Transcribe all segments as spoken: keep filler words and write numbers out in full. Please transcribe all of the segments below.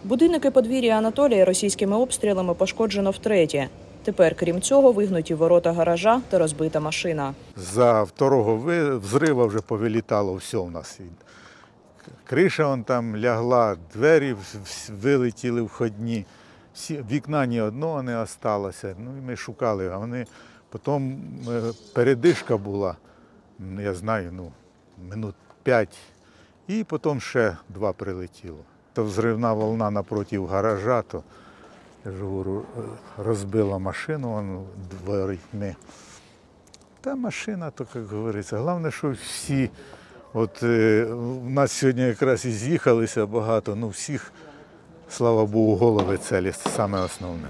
Будинок і подвір'я Анатолія російськими обстрілами пошкоджено втретє. Тепер, крім цього, вигнуті ворота гаража та розбита машина. За второго взриву вже повилітало все у нас. Криша вон там лягла, двері вилетіли входні. Вікна ні одного не залишилося. Ну, і ми шукали, а вони потім передишка була, я знаю, ну, минут п'ять, і потім ще два прилетіло. То взривна волна напроти гаража, то, я ж говорю, розбила машину вон, дверми. Та машина, то, як говориться, головне, що всі, от е, у нас сьогодні якраз і з'їхалися багато, ну всіх, слава Богу, голови цілі, це саме основне.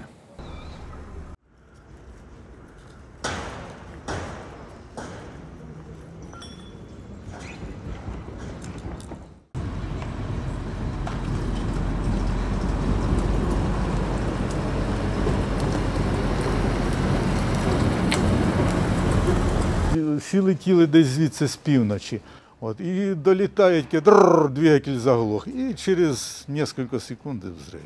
Всі летіли десь звідси з півночі. От, і долітають, дрррр, двигатель заглох. І через кілька секунд взриви.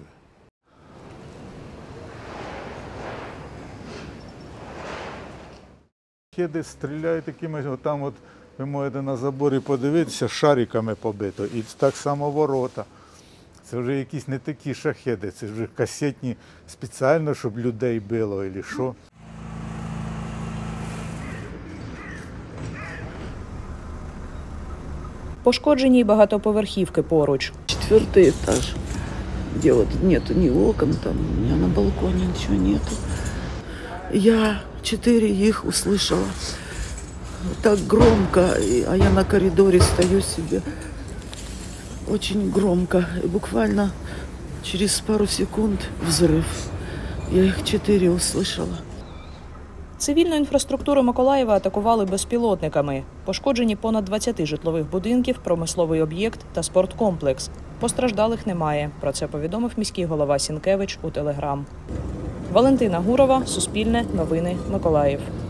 Шахеди стріляють такими, от там от, ви можете на заборі подивитися, шариками побито. І так само ворота. Це вже якісь не такі шахеди, це вже касетні спеціально, щоб людей било, або що. Пошкоджені й багатоповерхівки поруч. Четвертый этаж, где вот нету ни окон, там, у меня на балконе ничего нету. Я четыре их услышала так громко, а я на коридоре стою себе. Очень громко. И буквально через пару секунд взрыв. Я их четыре услышала. Цивільну інфраструктуру Миколаєва атакували безпілотниками. Пошкоджені понад двадцять житлових будинків, промисловий об'єкт та спорткомплекс. Постраждалих немає. Про це повідомив міський голова Сінкевич у Телеграм. Валентина Гурова, Суспільне, Новини, Миколаїв.